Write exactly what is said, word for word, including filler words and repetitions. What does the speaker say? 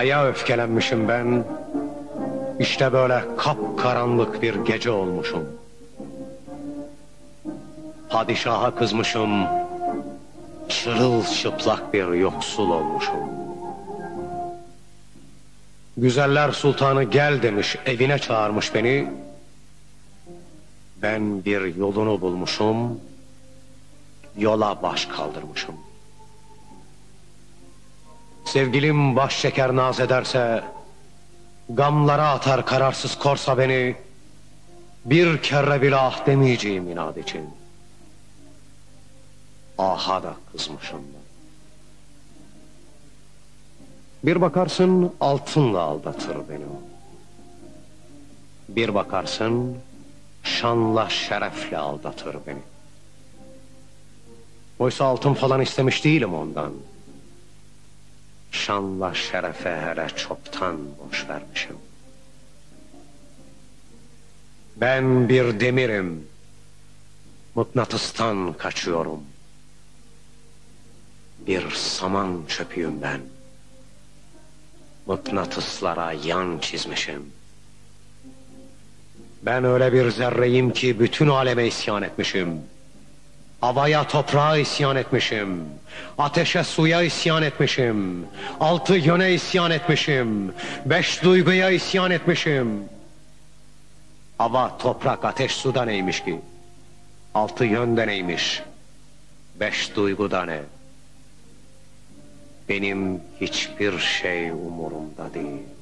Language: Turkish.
Aya öfkelenmişim ben. İşte böyle kapkaranlık bir gece olmuşum. Padişaha kızmışım. Çırılçıplak bir yoksul olmuşum. Güzeller sultanı gel demiş, evine çağırmış beni. Ben bir yolunu bulmuşum, yola baş kaldırmışım. Sevgilim baş şeker naz ederse, gamlara atar kararsız korsa beni, bir kere bile ah demeyeceğim inat için. Aha da kızmışım ben. Bir bakarsın altınla aldatır beni. Bir bakarsın şanla şerefle aldatır beni. Oysa altın falan istemiş değilim ondan. Şanla şerefe hele çoktan boş vermişim. Ben bir demirim, mıknatıstan kaçıyorum. Bir saman çöpüyüm ben. Mıknatıslara yan çizmişim. Ben öyle bir zerreyim ki bütün aleme isyan etmişim. Havaya toprağa isyan etmişim. Ateşe suya isyan etmişim. Altı yöne isyan etmişim. Beş duyguya isyan etmişim. Hava, toprak, ateş, suda neymiş ki? Altı yönde neymiş? Beş duyguda ne? Benim hiçbir şey umurumda değil.